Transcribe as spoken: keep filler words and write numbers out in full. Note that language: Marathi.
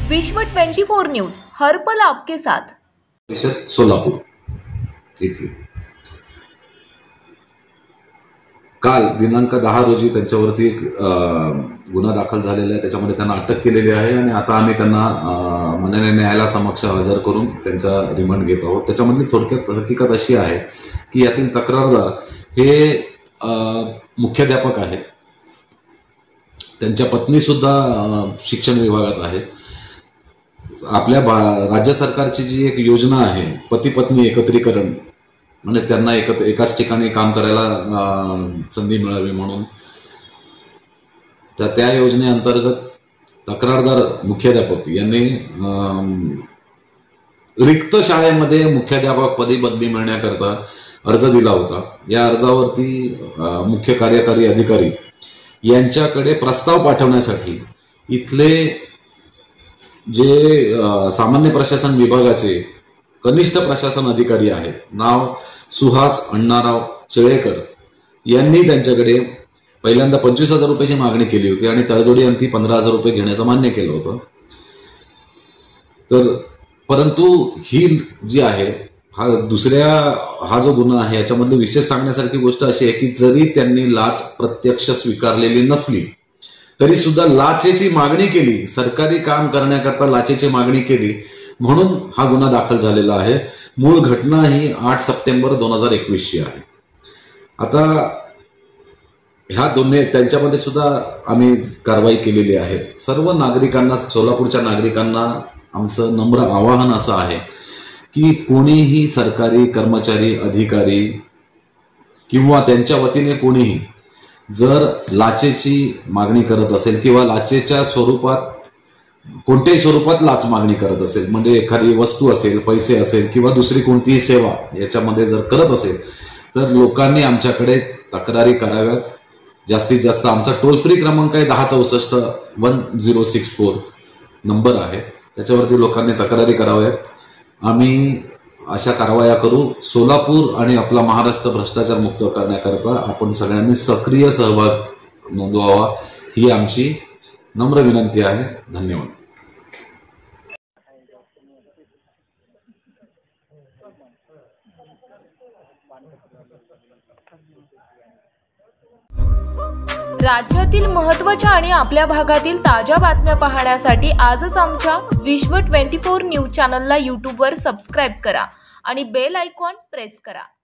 विश्व ट्वेंटी फोर न्यूज हर पल आपके साथ। परिषद सोलापूर इथली काल दिनांक दहा रोजी त्यांच्यावरती एक गुन्हा दाखल झालेला आहे। त्याच्यामध्ये त्यांना अटक केलेली आहे आणि आता आम्ही त्यांना माननीय न्यायालयासमक्ष हजर करून त्यांचा रिमांड घेत आहोत। त्याच्यामधली थोडक्यात हकीकत अशी आहे की यातील तक्रारदार हे मुख्याध्यापक आहेत, त्यांच्या पत्नी सुद्धा शिक्षण विभागात आहेत। आपल्या राज्य सरकारची जी एक योजना आहे पती पत्नी एकत्रीकरण, म्हणजे त्यांना एकत्र एकाच ठिकाणी काम करायला संधी मिळावी म्हणून, तर त्या योजनेअंतर्गत तक्रारदार मुख्याध्यापक यांनी रिक्त शाळेमध्ये मुख्याध्यापक पदी बदली मिळण्याकरता अर्ज दिला होता। या अर्जावरती मुख्य कार्यकारी अधिकारी यांच्याकडे प्रस्ताव पाठवण्यासाठी इथले जे सामान्य प्रशासन विभागाचे कनिष्ठ प्रशासन अधिकारी आहेत, नाव सुहास अण्णाराव चेळेकर, यांनी त्यांच्याकडे पहिल्यांदा पंचवीस हजार रुपयाची मागणी केली होती आणि तडजोडी अंती पंधरा हजार रुपये घेण्याचं मान्य केलं होतं। तर परंतु ही जी आहे हा दुसऱ्या हा जो गुन्हा आहे याच्यामधली विशेष सांगण्यासारखी गोष्ट अशी आहे की जरी त्यांनी लाच प्रत्यक्ष स्वीकारलेली नसली तरी सुद्धा लाचेची मागणी केली, सरकारी काम करण्याकरता लाचेची मागणी केली म्हणून हा गुन्हा दाखल झालेला आहे। मूळ घटना ही आठ सप्टेंबर दोन हजार एकवीस ची आहे। आता ह्या दोन्ही त्यांच्यामध्ये सुद्धा आम्ही कारवाई केलेली आहे। सर्व नागरिकांना, सोलापूरच्या नागरिकांना आमचं नम्र आवाहन असं आहे की कोणीही सरकारी कर्मचारी, अधिकारी किंवा त्यांच्या वतीने कोणीही जर लाचेची मागणी करत असेल किंवा लाचेच्या स्वरूपात कोणत्याही स्वरूपात लाच मागणी करत असेल, म्हणजे एखादी वस्तू असेल, पैसे असेल किंवा दुसरी कोणतीही सेवा याच्यामध्ये जर करत असेल तर लोकांनी आमच्याकडे तक्रारी कराव्यात। जास्तीत जास्त आमचा टोल फ्री क्रमांक आहे दहा चौसष्ट one zero six four number आहे, त्याच्यावरती लोकांनी तक्रारी कराव्यात। आम्ही अशा कारवाया करू। सोलापूर आणि आपला महाराष्ट्र भ्रष्टाचार मुक्त करण्याकरता आपण सगळ्यांनी सक्रिय सहभाग नोंदवावा ही आमची नम्र विनंती आहे। धन्यवाद। राज्यातील महत्त्वाच्या आणि आपल्या भागातील ताज्या बातम्या पाहण्यासाठी आजच आमच्या विश्व ट्वेंटी फोर न्यूज चॅनलला यूट्यूबवर सबस्क्राईब करा आणि बेल आयकॉन प्रेस करा।